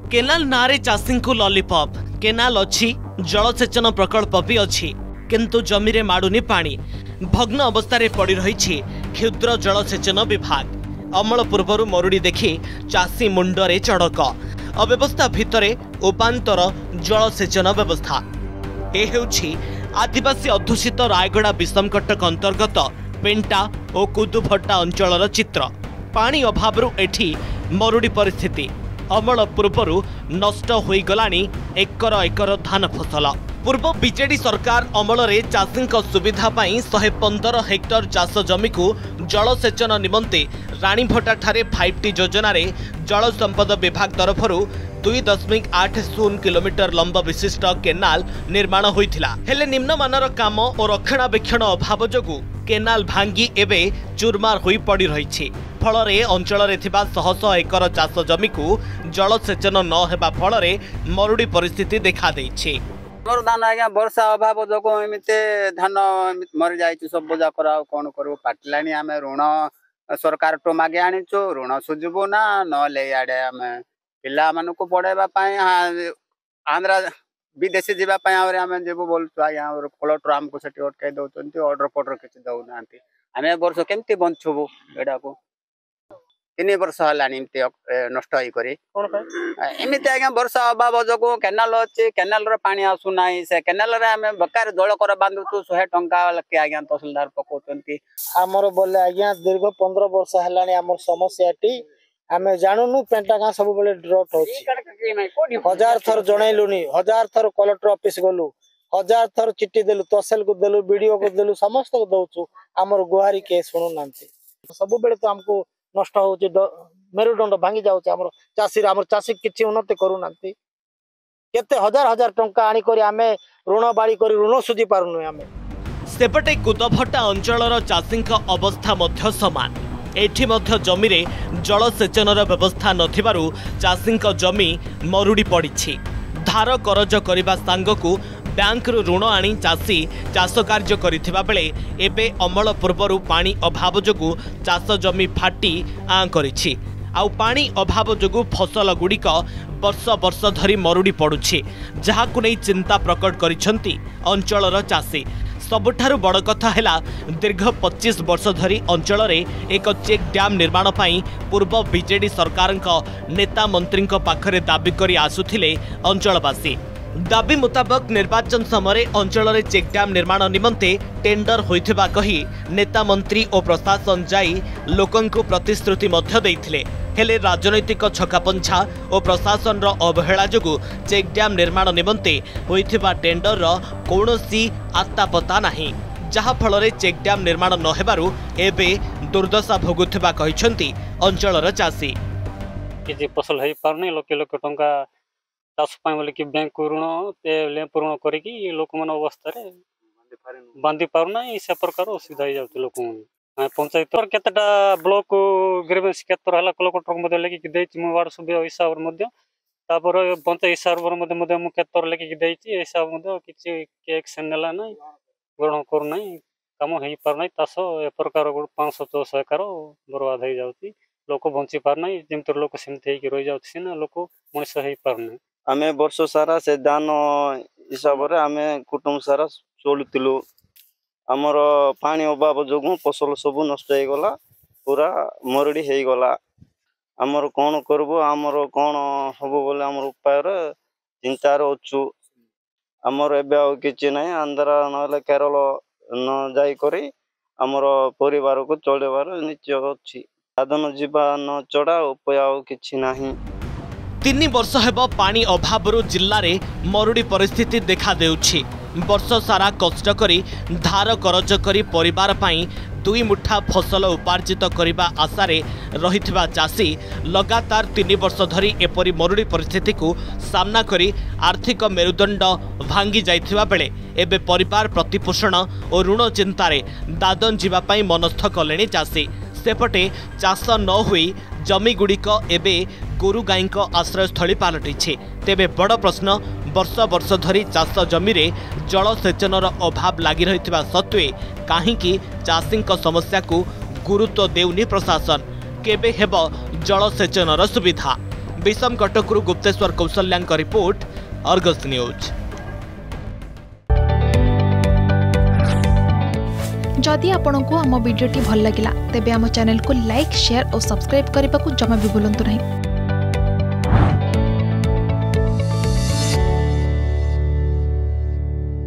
Canal नारे चाषी को लॉलीपॉप केनाल अच्छी जलसेचन प्रकल्प भी अच्छी किंतु जमी रे माडुनी पानी भग्न अवस्था पड़ी रही क्षुद्र जलसेचन विभाग अमल पूर्वर मरुड़ी देखी चाषी मुंडरे चढ़क अव्यवस्था भितरे उपांतर जलसेचन व्यवस्था ए हेउछि आदिवासी अध्युषित रायगड़ा विषमकटक अंतर्गत पेंटा और कुदुभट्टा अंचलर चित्र पानी अभाव एठी मरुड़ी परिस्थिति अमल पूर्वर नष्ट हो गलानी एकर एकर धान फसल पूर्व बीजेडी सरकार अमल रे चाषी सुविधा 115 हेक्टर चाष जमी को जलसेचन निमंते राणीभट्टा ठारे 5T योजना रे जल संपद विभाग तरफ 2.80 किलोमीटर लंब विशिष्ट केनाल निर्माण होइथिला हेले निम्नमानर काम और रक्षणाबेक्षण अभाव जोगु केनाल भांगी एबे चूरमार होई पड़ी रही फल अंचल शह शह एकर चाष जमी को जलसेचन न हेबा फल मरुड़ी परिस्थिति देखा देइछि। मोर धान आज्ञा वर्षा अभाव जो एमती धान मरी जाए सब जाकर कौन करूँ पाटिलानी आम ऋण सरकार टू मागे आनीचु ऋण सुझबू ना नले आड़े आम पिला मान को पढ़ाई आंध्रा विदेशी जावाई आम जीवु बोलु आज्ञा कलेक्टर आमको से अटकई दौरान अर्डर फर्डर किसी दौना आम वर्ष केमती बंचबू एटा को 3 वर्ष है नष्ट होमती आज्ञा वर्षा अभाव जो केनाल अच्छी केनाल पानी आसुना से केनाल आम बेकार जल कर बांधुचु 100 टंका आज्ञा तहसिलदार पकाउछंती आमर बोले आज्ञा दीर्घ 15 वर्ष है समस्या टी आम जानूनु पेंटा गाँ सब बेले ड्रट हो 1000 थर जनइलुनी 1000 थर कलेक्टर ऑफिस गलु 1000 थर चिट्ठी देलु तहसिल को देलु बीडीओ को देलु समस्त को दउचु आमर गुहारी के सुनु नांती सब बेले तो हमको नष्ट हो मेरुदंड भांगी जाऊँ चाषी किसी उन्नति करूना केते हजार हजार टंका आनी करी आमे ऋण बाड़ी करी ऋण सुझी पारुनु आमे सेपटे कुदभट्टा अंचलर चाषी अवस्था मध्य समान एठी मध्य जमी रे जलसेचनर व्यवस्था नथिबारु चाषी जमी मरुड़ी पड़ी धार करज करबा सांगकु बैंक रु ऋण आनी चाषी चाष कार्य करिथिबा बेले एबे अमल पूर्वर पानी अभाव जोगु चाष जमी फाटी आं करिछि आउ पानी अभाव जोगु फसल गुड़िक वर्ष वर्ष धरी मरुड़ी पड़ुछि जहाकु नै चिंता प्रकट करिसंती अंचलर चाषी सबुठारु बड़ कथा हैला दीर्घ 25 वर्ष धरी अंचल रे एक चेक डैम निर्माण पाई पूर्व बीजेडी सरकार नेता मंत्री पाखरे दाबी करी आसुथिले अंचलवासी दाबी मुताबक निर्वाचन समय अंचल रे चेक डैम निर्माण निमंते टेंडर होइथिबा कही नेता मंत्री और प्रशासन जाई लोकंकु प्रतिश्रुति मध्य देइथिले हेले राजनैतिक छकापंछा और प्रशासन अवहेला जोगु चेक डैम निर्माण निमंते होइथिबा टेंडर रो कोनोसी आत्ता पता नाही जहा फल रे चेक डैम निर्माण न हेबारु एबे दुर्दशा भोगुथिबा कहिसंती अंचलर चाषी कि फसल हेइ पारने लोके लोक टंका चाष बोले कि बैंक ऋण पूरण करी लोक मान अवस्था बांधि पारना से प्रकार असुविधा हो जाती लोक पंचायत केतेटा ब्लॉक ग्रीवेंस केतर है कलेक्टर लेकिन वार्ड सभ्य हिसाब से पंचायत हिसाब से केतर लेकिन हिसाब किसी एक्शन नेला ना ग्रहण करना कम हो पारना चाष ए प्रकार 500-600 एकर बर्बाद हो जाती लोक बंची पारना जमी लोक सेमती रही जाती ना लोक मनीष हो पारना आम वर्ष सारा से दान हिसाब से आम कुटुंब सारा चलुलु आमर पानी अभाव जो फसल सब नष्ट हो गला पूरा मरुड़ी हो गला आमर कौन करबो आमर कौन हम बोले आमर उपाय चिंतार अच्छु आमर एवं किसी ना आंध्रा ना केरल न जाकर आमर परिवार को चलबार निश्चय अच्छी साधन जीवन चढ़ा उपाय किसी नहीं 3 वर्ष हेब पानी अभाव जिल्ला रे मरुड़ी परिस्थिति देखा देउछि वर्ष सारा कष्ट करी धार करज करी परिवार पाई 2 मुठा फसल उपार्जित करने आशा रहिथिबा चाषी लगातार 3 वर्ष धरी एपरी मरुड़ी परिस्थिति को सामना करी आर्थिक मेरुदंड भांगी जाइथिबा बेले एबे परिवार प्रतिपोषण और ऋण चिंतारे दादन जीवापाई मनस्थ कलेनी चाषी सेपटे चाष न हुई जमी गुड़िक एबे गोरु गाई आश्रयस्थली पलटि तेबे बड़ प्रश्न वर्ष वर्ष धरी चाष जमी रे जलसेचनर अभाव लगी रही सत्वे कहीं चाषी समस्या को गुरुत्व देउनी प्रशासन केबे हेब जलसेचनर सुविधा। विषम कटकरू Gupteswar Kaushalya report Argus news. जदि आपंक आम भिडी भल लगा तेब आम चैनल को लाइक शेयर और सब्सक्राइब करने को जमा भी भूलु नहीं।